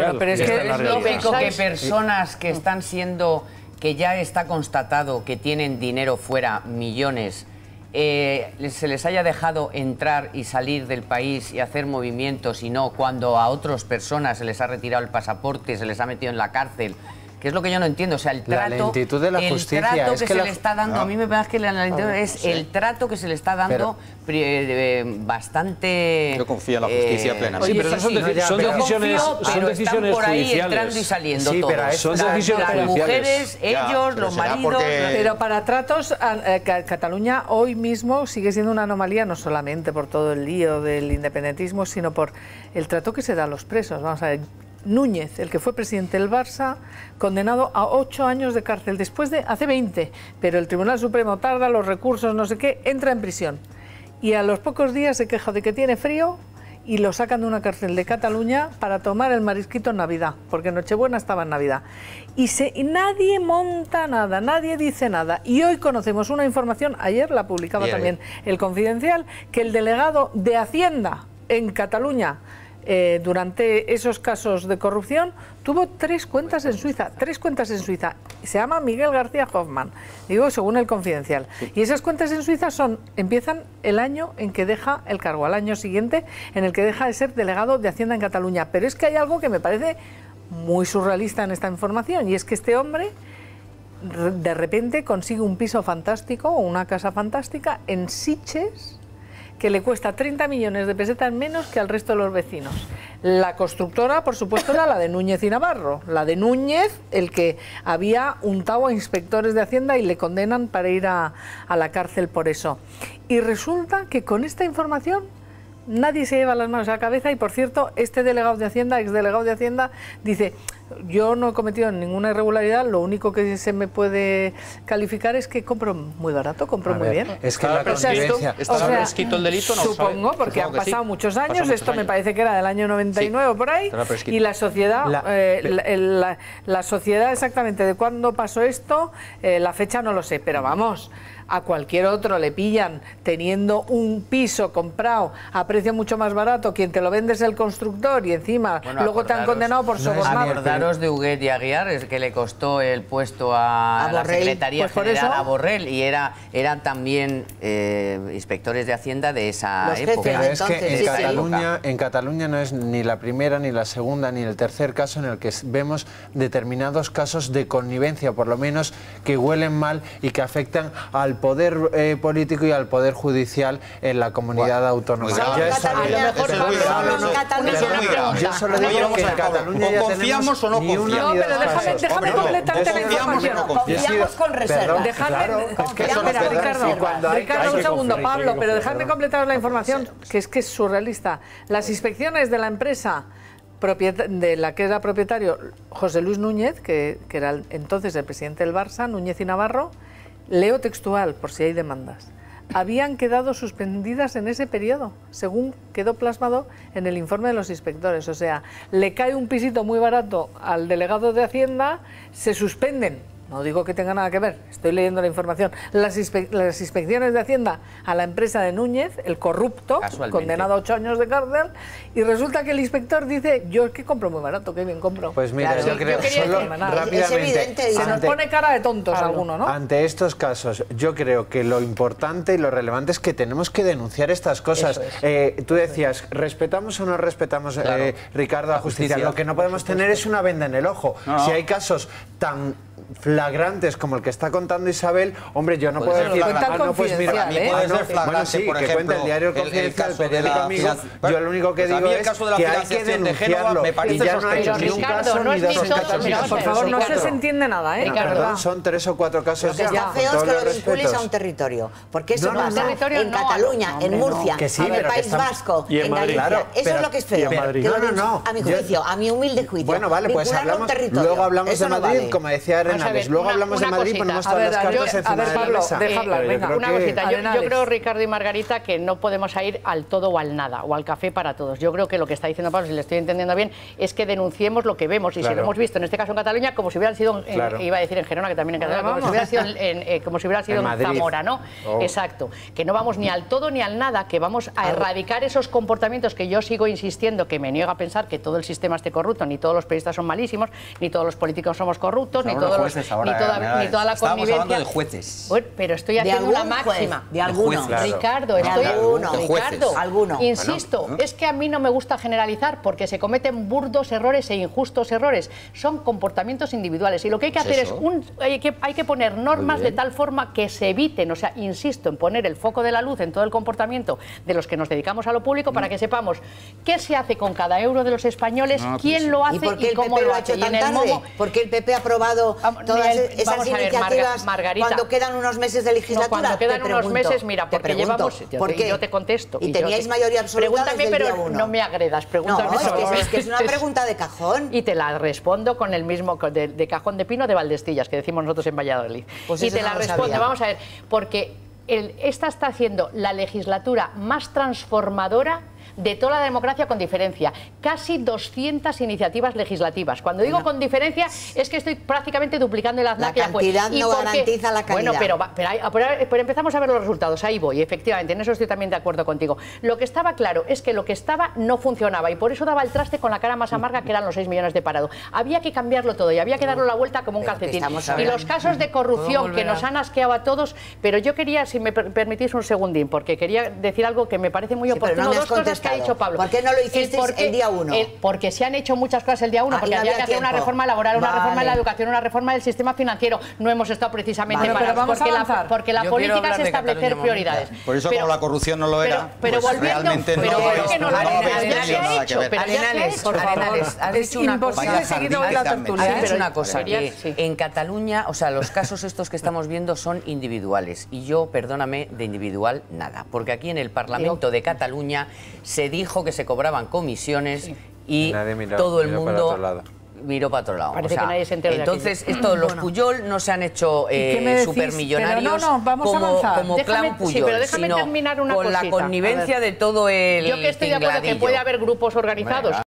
Bueno, pero es que es lógico que personas que están siendo, que ya está constatado que tienen dinero fuera, millones, se les haya dejado entrar y salir del país y hacer movimientos, y no cuando a otras personas se les ha retirado el pasaporte, se les ha metido en la cárcel. Que es lo que yo no entiendo, o sea, el trato, la lentitud de la justicia, el trato es que que se le está dando, a mí me parece que la lentitud es el trato que se le está dando bastante... Yo confío en la justicia plenamente. Sí, pero son decisiones judiciales. Por ahí entrando y saliendo todos. Pero son decisiones las mujeres, ellos, los maridos... Pero para tratos, Cataluña hoy mismo sigue siendo una anomalía, no solamente por todo el lío del independentismo, sino por el trato que se da a los presos. Vamos a ver, Núñez, el que fue presidente del Barça, condenado a 8 años de cárcel, después de hace 20, pero el Tribunal Supremo tarda, los recursos, no sé qué, entra en prisión. Y a los pocos días se queja de que tiene frío y lo sacan de una cárcel de Cataluña para tomar el marisquito en Navidad, porque Nochebuena estaba en Navidad. Y nadie monta nada, nadie dice nada. Y hoy conocemos una información, ayer la publicaba también El Confidencial, que el delegado de Hacienda en Cataluña, durante esos casos de corrupción, tuvo 3 cuentas en Suiza, 3 cuentas en Suiza. Se llama Miguel García Hoffman, digo según El Confidencial. Y esas cuentas en Suiza empiezan el año en que deja el cargo, al año siguiente en el que deja de ser delegado de Hacienda en Cataluña. Pero es que hay algo que me parece muy surrealista en esta información, y es que este hombre de repente consigue un piso fantástico o una casa fantástica en Sitges, que le cuesta 30 millones de pesetas menos que al resto de los vecinos. La constructora, por supuesto, era la de Núñez y Navarro. La de Núñez, el que había untado a inspectores de Hacienda y le condenan para ir a la cárcel por eso. Y resulta que con esta información nadie se lleva las manos a la cabeza. Y, por cierto, este delegado de Hacienda, exdelegado de Hacienda, dice: yo no he cometido ninguna irregularidad, lo único que se me puede calificar es que compro muy barato, compro muy bien. Es que la convivencia... ¿Está prescrito el delito? No, supongo, porque han pasado muchos años, esto me parece que era del año 99 o por ahí, y la sociedad, la sociedad exactamente de cuándo pasó esto, la fecha no lo sé, pero vamos... A cualquier otro le pillan teniendo un piso comprado a precio mucho más barato, quien te lo vende es el constructor, y encima luego te han condenado por sobornar. Acordaros de Huguet y Aguiar, es que le costó el puesto a la Secretaría General a Borrell, y eran también inspectores de Hacienda de esa época. Pero es que en Cataluña no es ni la primera, ni la segunda, ni el tercer caso en el que vemos determinados casos de connivencia, por lo menos que huelen mal y que afectan al poder político y al poder judicial en la comunidad autónoma. Yo solo digo que en Cataluña ya ¿confiamos o no confiamos? No, pero déjame completarte la información. Confiamos con reserva. Ricardo, un segundo, Pablo, pero dejadme completar la información, que es surrealista. Las inspecciones de la empresa de la que era propietario José Luis Núñez, que era entonces el presidente del Barça, Núñez y Navarro, leo textual, por si hay demandas, habían quedado suspendidas en ese periodo, según quedó plasmado en el informe de los inspectores. O sea, le cae un pisito muy barato al delegado de Hacienda, se suspenden. No digo que tenga nada que ver, estoy leyendo la información. Las inspecciones de Hacienda a la empresa de Núñez, el corrupto, condenado a 8 años de cárcel, y resulta que el inspector dice: yo es que compro muy barato, qué bien compro. Pues mira, yo creo que rápidamente se nos pone cara de tontos alguno, ¿no? Ante estos casos, yo creo que lo importante y lo relevante es que tenemos que denunciar estas cosas. Tú decías, ¿respetamos o no respetamos, Ricardo, la justicia? Lo que no podemos tener es una venda en el ojo. Si hay casos tan flagrantes como el que está contando Isabel, hombre, yo no puedo decir pues mira, puede ser flagrante, bueno, sí, por que ejemplo, cuenta el diario El Confidencial, el periódico Amigo. Yo lo único que digo es que hay que denunciarlo, y ya no ha hecho ni un caso ni dos en Cataluña. Por favor, no se entiende nada, Perdón, son 3 o 4 casos ya. Lo que está feo es que lo vincules a un territorio, porque eso pasa en Cataluña, en Murcia, en el País Vasco, en Galicia. Eso es lo que es feo. No, a mi juicio, a mi humilde juicio. Bueno, vale, pues luego hablamos de Madrid, como decía cardenales. Luego hablamos de Madrid y ponemos todas las cartas encima de la mesa. Una cosita, yo creo, Ricardo y Margarita, que no podemos ir al todo o al nada, o al café para todos. Yo creo que lo que está diciendo Pablo, si le estoy entendiendo bien, es que denunciemos lo que vemos, y si lo hemos visto en este caso en Cataluña, como si hubieran sido, iba a decir en Gerona, que también en Cataluña, como si hubiera sido en Zamora, ¿no? Exacto, que no vamos ni al todo ni al nada, que vamos a erradicar esos comportamientos que yo sigo insistiendo, que me niego a pensar que todo el sistema esté corrupto, ni todos los periodistas son malísimos, ni todos los políticos somos corruptos, ni toda la connivencia. Estamos hablando de jueces. Bueno, pero estoy haciendo una máxima. De algunos. Ricardo, insisto, es que a mí no me gusta generalizar porque se cometen burdos errores e injustos errores. Son comportamientos individuales y lo que hay que hacer es hay que poner normas de tal forma que se eviten, o sea, insisto en poner el foco de la luz en todo el comportamiento de los que nos dedicamos a lo público para que sepamos qué se hace con cada euro de los españoles, quién lo hace y cómo lo hace. ¿Por qué el PP ha aprobado todas esas iniciativas cuando quedan unos meses de legislatura? Cuando quedan unos meses, mira, porque llevamos... Yo te contesto. Y teníais mayoría absoluta desde el día 1. No me agredas, pregúntame. No, es que es una pregunta de cajón. Y te la respondo con el mismo, de cajón de pino de Valdestillas, que decimos nosotros en Valladolid. Pues y te la respondo, vamos a ver, porque esta está siendo la legislatura más transformadora de toda la democracia, con diferencia. Casi 200 iniciativas legislativas. Cuando digo con diferencia, es que estoy prácticamente duplicando el AZNA. La cantidad no garantiza la calidad. Bueno, pero empezamos a ver los resultados. Ahí voy, efectivamente. En eso estoy también de acuerdo contigo. Lo que estaba claro es que lo que estaba no funcionaba y por eso daba el traste con la cara más amarga, que eran los 6 millones de parado. Había que cambiarlo todo y había que darle la vuelta como un calcetín. Y los casos de corrupción que nos han asqueado a todos, pero yo quería, si me permitís un segundín, porque quería decir algo que me parece muy oportuno. Dos cosas que ha dicho Pablo. ¿Por qué no lo hiciste el día 1? Porque se han hecho muchas cosas el día 1, porque había que hacer una reforma laboral, una reforma de la educación, una reforma del sistema financiero. No hemos estado precisamente porque la política es establecer prioridades. Por eso, como la corrupción no lo era, pero realmente no ya se ha hecho. Arenales, has dicho una cosa. Imposible seguir hoy la tertulia. Has dicho una cosa, que en Cataluña, o sea, los casos estos que estamos viendo son individuales. Y yo, perdóname, de individual nada. Porque aquí en el Parlamento de Cataluña se dijo que se cobraban comisiones y todo el mundo miró para otro lado. Parece que nadie se enteró. Entonces, los Pujol no se han hecho supermillonarios como clan Pujol, sino con la connivencia de todo el Yo que estoy de acuerdo que puede haber grupos organizados